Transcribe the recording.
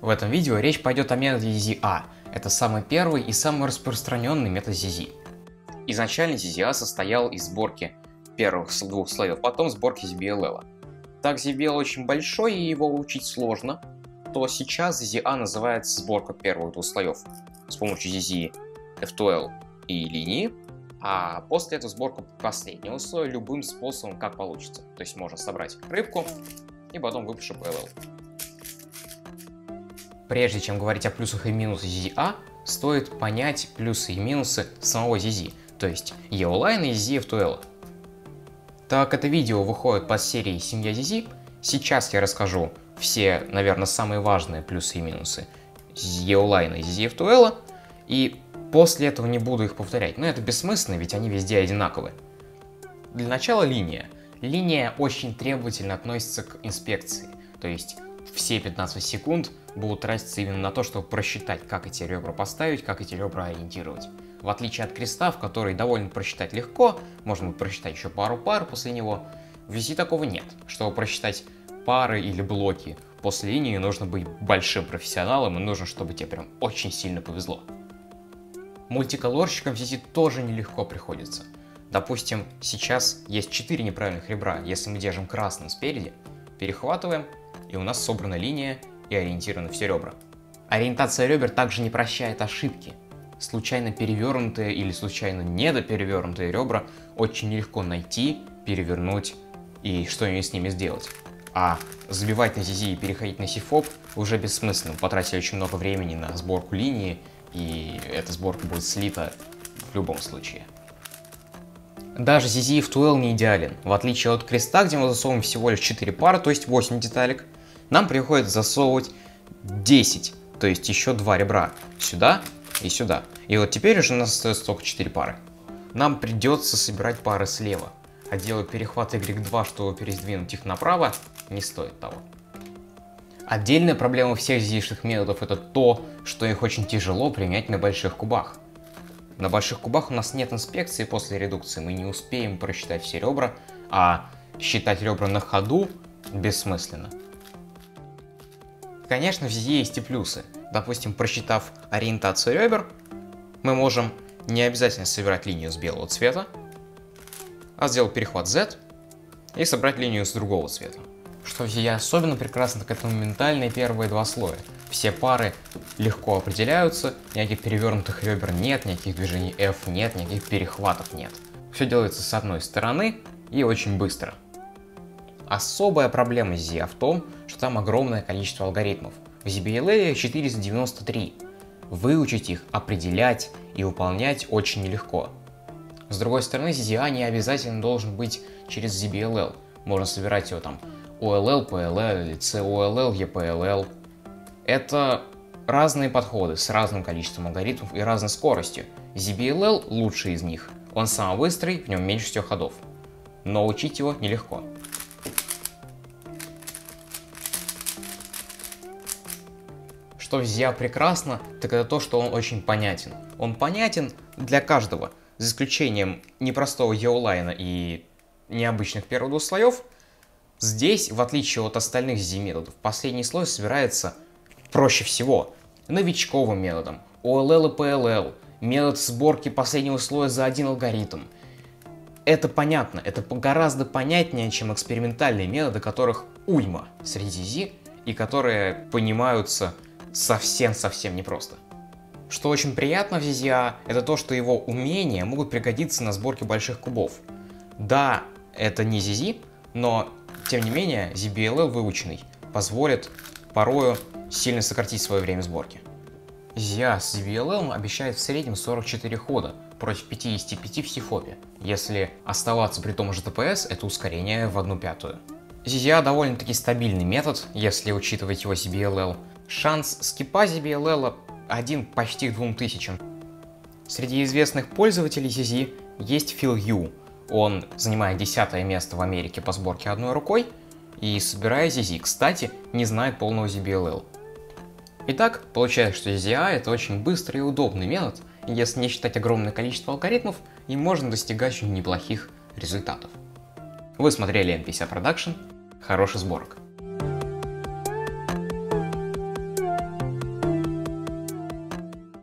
В этом видео речь пойдет о методе ZA. Это самый первый и самый распространенный метод ZZ. Изначально ZZA состоял из сборки первых двух слоев, потом сборки ZBLL. Так ZBL очень большой и его учить сложно, то сейчас ZZA называется сборка первых двух слоев с помощью ZZ, F2L и линии, а после этого сборка последнего слоя любым способом, как получится. То есть можно собрать рыбку и потом выпущу PLL. Прежде чем говорить о плюсах и минусах ZZA, стоит понять плюсы и минусы самого ZZ, то есть EOLine и ZZ F2L. Так как это видео выходит под серией «Семья ZZ», сейчас я расскажу все, наверное, самые важные плюсы и минусы EOLine и ZZ F2L, и после этого не буду их повторять, но это бессмысленно, ведь они везде одинаковые. Для начала линия. Линия очень требовательно относится к инспекции, то есть все 15 секунд будут тратиться именно на то, чтобы просчитать, как эти ребра поставить, как эти ребра ориентировать. В отличие от креста, в который довольно просчитать легко, можно будет просчитать еще пару пар после него, в ZZ такого нет. Чтобы просчитать пары или блоки после линии, нужно быть большим профессионалом и нужно, чтобы тебе прям очень сильно повезло. Мультиколорщикам в ZZ тоже нелегко приходится. Допустим, сейчас есть 4 неправильных ребра. Если мы держим красным спереди, перехватываем, и у нас собрана линия и ориентированы все ребра. Ориентация ребер также не прощает ошибки. Случайно перевернутые или случайно недоперевернутые ребра очень нелегко найти, перевернуть и что-нибудь с ними сделать. А забивать на ZZ и переходить на CFOP уже бессмысленно. Потратили очень много времени на сборку линии, и эта сборка будет слита в любом случае. Даже ZZ F2L не идеален. В отличие от креста, где мы засовываем всего лишь 4 пары, то есть 8 деталек, нам приходится засовывать 10, то есть еще 2 ребра сюда и сюда. И вот теперь уже у нас остается только 4 пары. Нам придется собирать пары слева, а делать перехват Y2, чтобы передвинуть их направо, не стоит того. Отдельная проблема всех ZZ-шных методов — это то, что их очень тяжело применять на больших кубах. На больших кубах у нас нет инспекции после редукции, мы не успеем просчитать все ребра, а считать ребра на ходу бессмысленно. Конечно, в ZZ есть и плюсы. Допустим, просчитав ориентацию ребер, мы можем не обязательно собирать линию с белого цвета, а сделать перехват Z и собрать линию с другого цвета. Что в ZZ особенно прекрасно, так это моментальные первые два слоя. Все пары легко определяются, никаких перевернутых ребер нет, никаких движений F нет, никаких перехватов нет. Все делается с одной стороны и очень быстро. Особая проблема ZZA в том, что там огромное количество алгоритмов. В ZBLL 493. Выучить их, определять и выполнять очень нелегко. С другой стороны, ZZA не обязательно должен быть через ZBLL. Можно собирать его там OLL, PLL или COLL, EPLL. Это разные подходы с разным количеством алгоритмов и разной скоростью. ZBLL лучший из них. Он самый быстрый, в нем меньше всего ходов. Но учить его нелегко. Что в ZZA прекрасно, так это то, что он очень понятен. Он понятен для каждого, за исключением непростого EOLine и необычных первых двух слоев. Здесь, в отличие от остальных ZZ методов, последний слой собирается проще всего новичковым методом, OLL и PLL, метод сборки последнего слоя за один алгоритм. Это понятно, это гораздо понятнее, чем экспериментальные методы, которых уйма среди ZZ и которые понимаются совсем непросто. Что очень приятно в ZZA, это то, что его умения могут пригодиться на сборке больших кубов. Да, это не ZZ, но тем не менее ZBLL выученный позволит порою сильно сократить свое время сборки. ZZA с ZBLL обещает в среднем 44 хода против 55 в CFOP. Если оставаться при том же TPS, это ускорение в 1/5. ZZA довольно-таки стабильный метод, если учитывать его ZBLL. Шанс скипа ZBLL 1 почти к 2000. Среди известных пользователей ZZ есть Phil Yu. Он занимает 10-е место в Америке по сборке одной рукой и, собирая ZZ, кстати, не знает полного ZBLL. Итак, получается, что ZZA — это очень быстрый и удобный метод, и если не считать огромное количество алгоритмов, им можно достигать очень неплохих результатов. Вы смотрели N50 Production, хороших сборок!